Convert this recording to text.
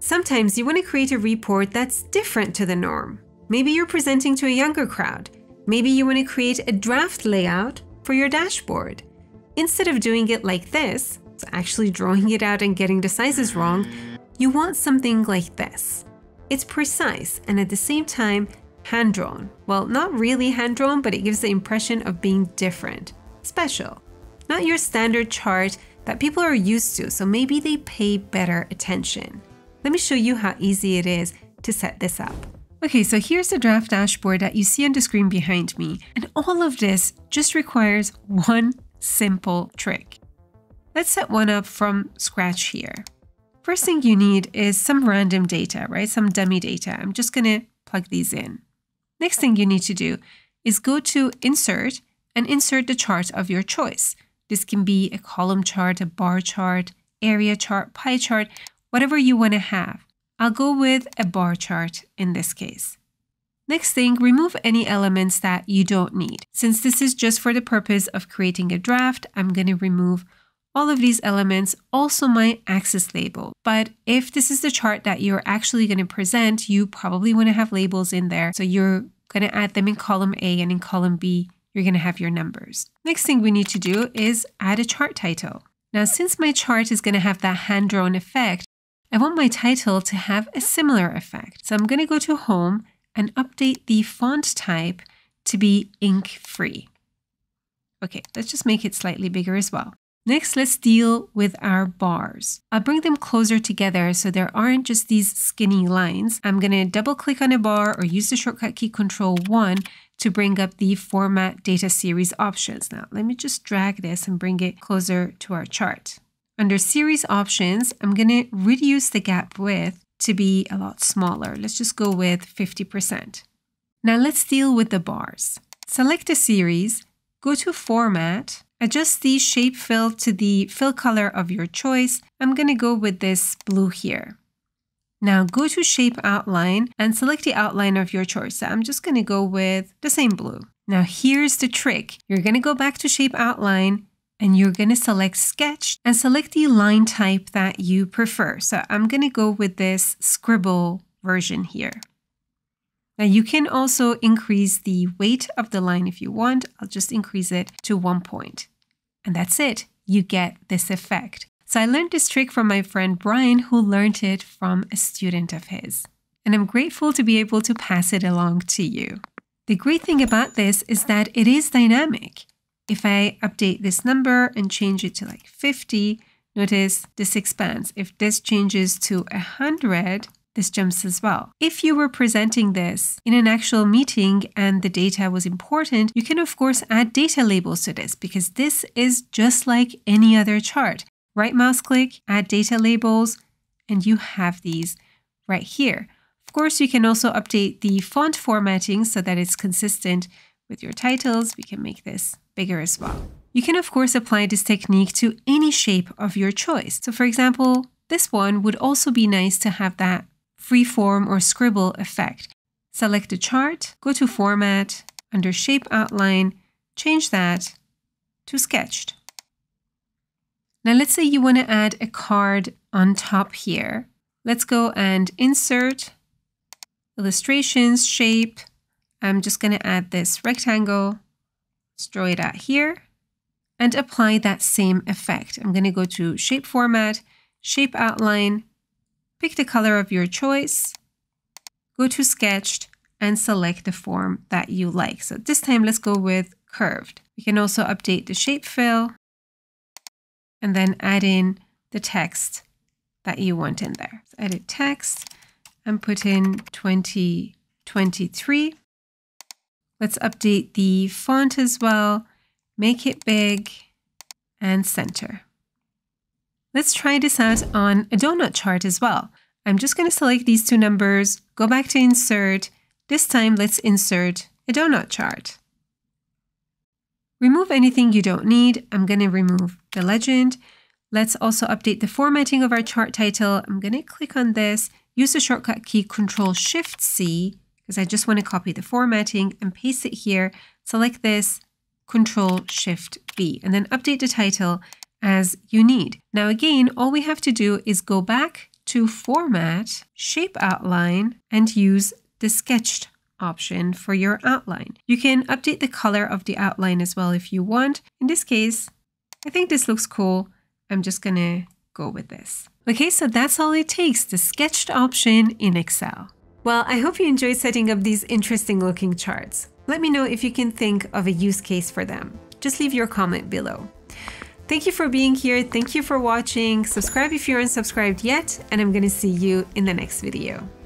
Sometimes you want to create a report that's different to the norm. Maybe you're presenting to a younger crowd. Maybe you want to create a draft layout for your dashboard. Instead of doing it like this, so actually drawing it out and getting the sizes wrong, you want something like this. It's precise and at the same time hand-drawn. Well, not really hand-drawn, but it gives the impression of being different, special. Not your standard chart that people are used to, so maybe they pay better attention. Let me show you how easy it is to set this up. Okay, so here's the draft dashboard that you see on the screen behind me. And all of this just requires one simple trick. Let's set one up from scratch here. First thing you need is some random data, right? Some dummy data. I'm just gonna plug these in. Next thing you need to do is go to Insert and insert the chart of your choice. This can be a column chart, a bar chart, area chart, pie chart, whatever you want to have. I'll go with a bar chart in this case. Next thing, remove any elements that you don't need. Since this is just for the purpose of creating a draft, I'm going to remove all of these elements, also my axis label. But if this is the chart that you're actually going to present, you probably want to have labels in there. So you're going to add them in column A, and in column B, you're going to have your numbers. Next thing we need to do is add a chart title. Now, since my chart is going to have that hand-drawn effect, I want my title to have a similar effect. So I'm going to go to Home and update the font type to be ink-free. Okay, let's just make it slightly bigger as well. Next, let's deal with our bars. I'll bring them closer together so there aren't just these skinny lines. I'm going to double click on a bar or use the shortcut key Control-1 to bring up the Format Data Series options. Now, let me just drag this and bring it closer to our chart. Under Series Options, I'm going to reduce the gap width to be a lot smaller. Let's just go with 50%. Now let's deal with the bars. Select a series, go to Format, adjust the shape fill to the fill color of your choice. I'm going to go with this blue here. Now go to Shape Outline and select the outline of your choice. So I'm just going to go with the same blue. Now here's the trick. You're going to go back to Shape Outline and you're going to select Sketch and select the line type that you prefer. So I'm going to go with this scribble version here. Now you can also increase the weight of the line if you want. I'll just increase it to 1 point. And that's it. You get this effect. So I learned this trick from my friend Brian, who learned it from a student of his. And I'm grateful to be able to pass it along to you. The great thing about this is that it is dynamic. If I update this number and change it to like 50, notice this expands. If this changes to 100, this jumps as well. If you were presenting this in an actual meeting and the data was important, you can of course add data labels to this because this is just like any other chart. Right mouse click, add data labels, and you have these right here. Of course, you can also update the font formatting so that it's consistent with your titles. We can make this bigger as well. You can of course apply this technique to any shape of your choice. So for example, this one would also be nice to have that freeform or scribble effect. Select the chart, go to Format, under Shape Outline, change that to Sketched. Now let's say you want to add a card on top here. Let's go and Insert, Illustrations, Shape. I'm just going to add this rectangle, let's draw it out here, and apply that same effect. I'm going to go to Shape Format, Shape Outline, pick the color of your choice, go to Sketched, and select the form that you like. So this time, let's go with Curved. You can also update the shape fill, and then add in the text that you want in there. So edit text, and put in 2023. Let's update the font as well, make it big, and center. Let's try this out on a donut chart as well. I'm just going to select these two numbers, go back to Insert. This time, let's insert a donut chart. Remove anything you don't need. I'm going to remove the legend. Let's also update the formatting of our chart title. I'm going to click on this, use the shortcut key Control-Shift-C, because I just want to copy the formatting and paste it here. Select this, Control-Shift-V, and then update the title as you need. Now again, all we have to do is go back to format, shape outline, and use the sketched option for your outline. You can update the color of the outline as well if you want. In this case, I think this looks cool. I'm just gonna go with this. Okay, so that's all it takes, the sketched option in Excel. Well, I hope you enjoyed setting up these interesting looking charts. Let me know if you can think of a use case for them. Just leave your comment below. Thank you for being here. Thank you for watching. Subscribe if you aren't subscribed yet, and I'm gonna see you in the next video.